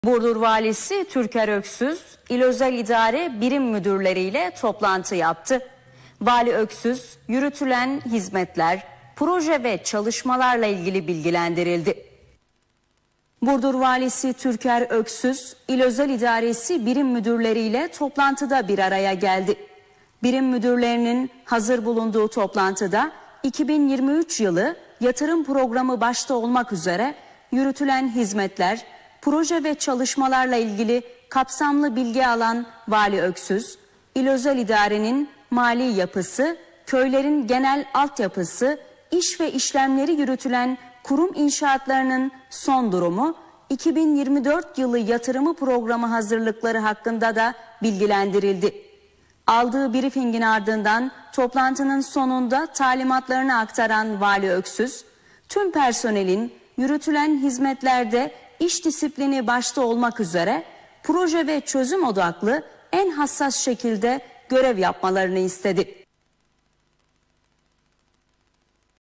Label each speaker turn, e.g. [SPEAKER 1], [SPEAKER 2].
[SPEAKER 1] Burdur Valisi Türker Öksüz, İl Özel İdare Birim Müdürleriyle toplantı yaptı. Vali Öksüz, yürütülen hizmetler, proje ve çalışmalarla ilgili bilgilendirildi. Burdur Valisi Türker Öksüz, İl Özel İdaresi Birim Müdürleriyle toplantıda bir araya geldi. Birim müdürlerinin hazır bulunduğu toplantıda 2023 yılı yatırım programı başta olmak üzere yürütülen hizmetler, proje ve çalışmalarla ilgili kapsamlı bilgi alan Vali Öksüz, İl Özel İdare'nin mali yapısı, köylerin genel altyapısı, iş ve işlemleri yürütülen kurum inşaatlarının son durumu, 2024 yılı yatırımı programı hazırlıkları hakkında da bilgilendirildi. Aldığı briefingin ardından toplantının sonunda talimatlarını aktaran Vali Öksüz, tüm personelin yürütülen hizmetlerde iş disiplini başta olmak üzere proje ve çözüm odaklı en hassas şekilde görev yapmalarını istedi.